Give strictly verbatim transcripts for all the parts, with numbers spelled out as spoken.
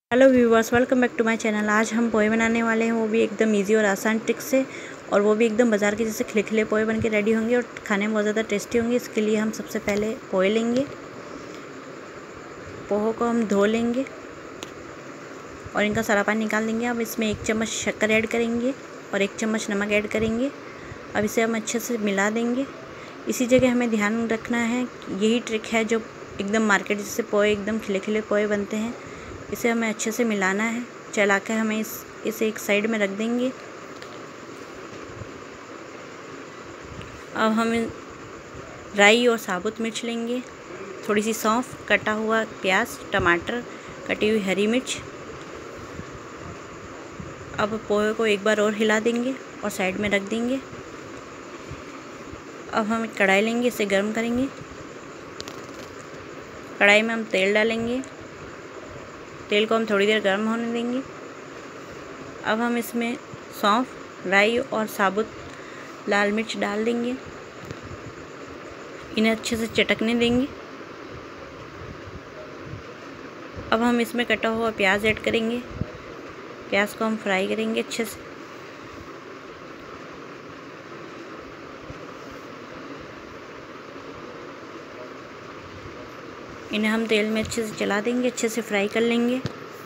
Hello viewers, welcome back to my channel. आज हम पोहे बनाने वाले हैं, वो भी एकदम इजी और आसान ट्रिक से, और वो भी एकदम बाज़ार के जैसे खिले-खिले पोहे बन के रेडी होंगे और खाने में बहुत ज़्यादा टेस्टी होंगे। इसके लिए हम सबसे पहले पोहे लेंगे। पोहों को हम धो लेंगे और इनका सारा पानी निकाल देंगे। अब इसमें एक चम्मच शक्कर ऐड करेंगे और एक चम्मच नमक ऐड करेंगे। अब इसे हम अच्छे से मिला देंगे। इसी जगह हमें ध्यान रखना है, यही ट्रिक है जो एकदम मार्केट जैसे पोहे एकदम खिले-खिले पोहे बनते हैं। इसे हमें अच्छे से मिलाना है। चला के हमें इस इसे एक साइड में रख देंगे। अब हम राई और साबुत मिर्च लेंगे, थोड़ी सी सौंफ, कटा हुआ प्याज, टमाटर, कटी हुई हरी मिर्च। अब पोहे को एक बार और हिला देंगे और साइड में रख देंगे। अब हम कढ़ाई लेंगे, इसे गर्म करेंगे। कढ़ाई में हम तेल डालेंगे। तेल को हम थोड़ी देर गर्म होने देंगे। अब हम इसमें सौंफ, राई और साबुत लाल मिर्च डाल देंगे। इन्हें अच्छे से चटकने देंगे। अब हम इसमें कटा हुआ प्याज ऐड करेंगे। प्याज को हम फ्राई करेंगे अच्छे से। इन्हें हम तेल में अच्छे से चला देंगे, अच्छे से फ्राई कर लेंगे।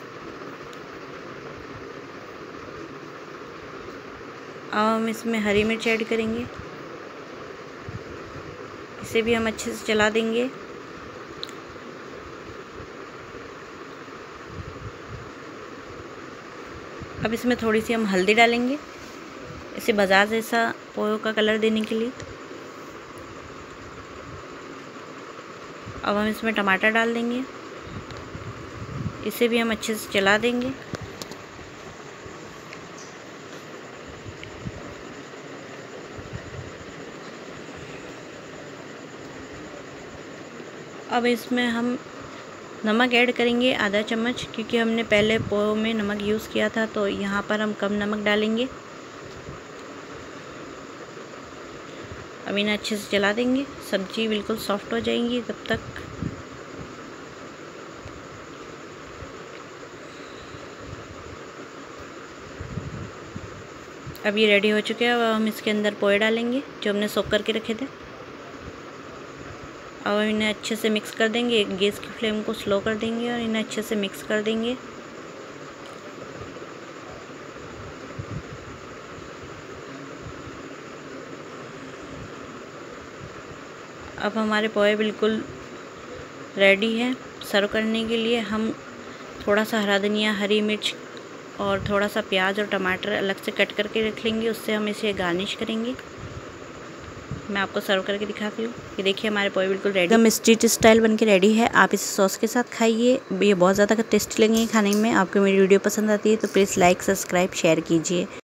अब हम इसमें हरी मिर्च ऐड करेंगे, इसे भी हम अच्छे से चला देंगे। अब इसमें थोड़ी सी हम हल्दी डालेंगे, इसे बाजार जैसा पोहे का कलर देने के लिए। अब हम इसमें टमाटर डाल देंगे, इसे भी हम अच्छे से चला देंगे। अब इसमें हम नमक ऐड करेंगे आधा चम्मच, क्योंकि हमने पहले पोहे में नमक यूज़ किया था, तो यहाँ पर हम कम नमक डालेंगे। अब इन्हें अच्छे से चला देंगे। सब्जी बिल्कुल सॉफ्ट हो जाएंगी तब तक। अब ये रेडी हो चुके हैं। अब हम इसके अंदर पोहे डालेंगे जो हमने सोक करके रखे थे। अब हम इन्हें अच्छे से मिक्स कर देंगे। गैस की फ्लेम को स्लो कर देंगे और इन्हें अच्छे से मिक्स कर देंगे। अब हमारे पोहे बिल्कुल रेडी हैं। सर्व करने के लिए हम थोड़ा सा हरा धनिया, हरी मिर्च और थोड़ा सा प्याज और टमाटर अलग से कट करके रख लेंगे, उससे हम इसे गार्निश करेंगे। मैं आपको सर्व करके दिखाती हूँ। ये देखिए हमारे पोहे बिल्कुल रेडी, एकदम स्ट्रीट स्टाइल बन के रेडी है। आप इसे सॉस के साथ खाइए, ये बहुत ज़्यादा टेस्टी लगेंगे खाने में। आपको मेरी वीडियो पसंद आती है तो प्लीज़ लाइक, सब्सक्राइब, शेयर कीजिए।